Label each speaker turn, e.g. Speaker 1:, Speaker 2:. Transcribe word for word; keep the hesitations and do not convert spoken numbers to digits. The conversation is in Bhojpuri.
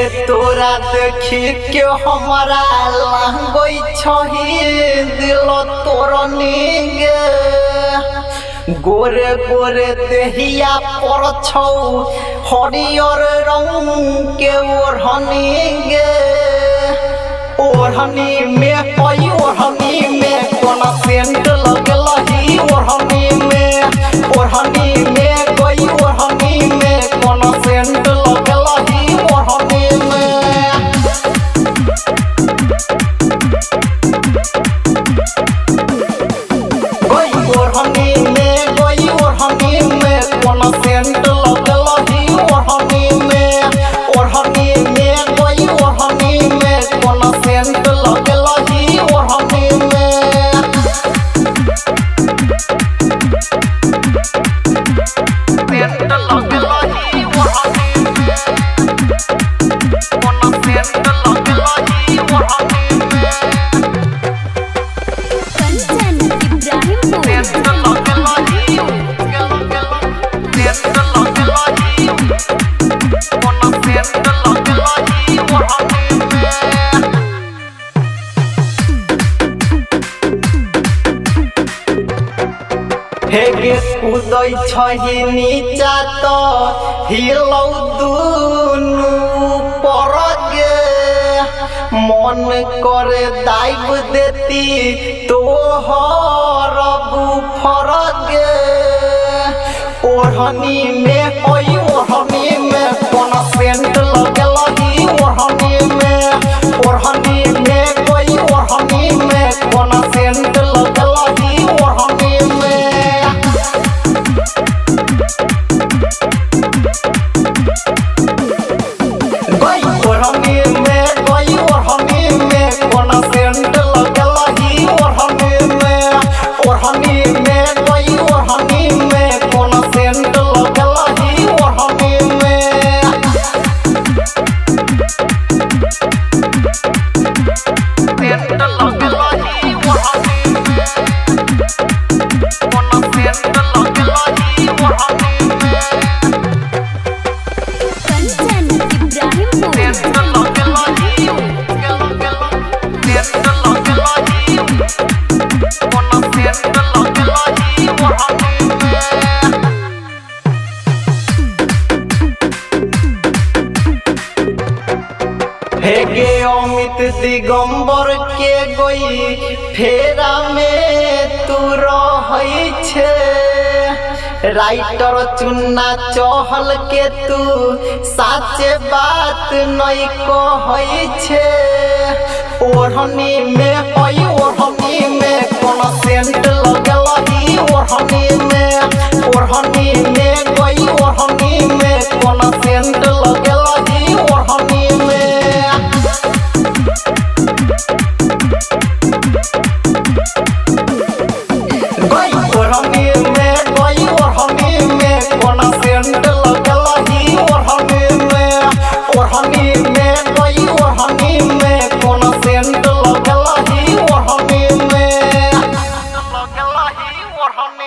Speaker 1: गे तोरा देखी के हमारा लंगोई छही दिल तोर गे गोरे गोरे देहिया पर छौ हरियर रंग के ओढ़नी गे ओढ़नी में कोई ओढ़नी में कोना सेंट लगल ही ओढ़नी में ओढ़नी में कोई ओढ़नी में कोना सेंट लगल ही ओढ़नी में कोई ओढ़नी में कोई ओढ़नी में कोना सेंट लगल ही ओढ़नी में ओढ़नी में कोई ओढ़नी में कोना सेंट लगल ही ओढ़नी में सेंट लगल ही ओढ़नी में कोना सेंट लगल ही ओढ़नी में
Speaker 2: कंचन इब्राहिमपुर
Speaker 1: सेंट लगल ही सेंट लगल ही कोना सेंट लगल ही ओढ़नी में हे गे कूदै छही नीचा तो हिलौ दुनु पर गे मन करे दाइब देती तोहर बुफर गे ओढ़नी में ओई ओढ़नी में कोना सेंट लगल ही ओढ़नी में ओढ़नी में कोई ओढ़नी में कोना सेंट लगल ही ओढ़नी में कोई ओढ़नी में कोई ओढ़नी में कोना सेंट लगल ही ओढ़नी में ओढ़नी में कोई ओढ़नी में कोना सेंट लगल ही ओढ़नी में सेंट लगल ही ओढ़नी में कोना सेंट लगल ही ओढ़नी में
Speaker 2: कंचन इब्राहिमपुर
Speaker 1: सेंट लगल ही सेंट लगल ही कोना सेंट लगल ही ओढ़नी में हे गे अमित दिगंबर के गोई फेरा में तू रहै छे राइटर चुन्ना चहल के तू साचे बात नहीं कहै छे ओढ़नी में ओई ओढ़नी में कोना सेंट लगल ही ओढ़नी में ओढ़नी में कोई ओढ़नी में कोना सेंट लगल ही ओढ़नी में कोई ओढ़नी में कोई ओढ़नी में कोना सेंट लगल ही ओढ़नी में ओढ़नी में कोई ओढ़नी में कोना सेंट लगल ही ओढ़नी में लगल ही ओढ़नी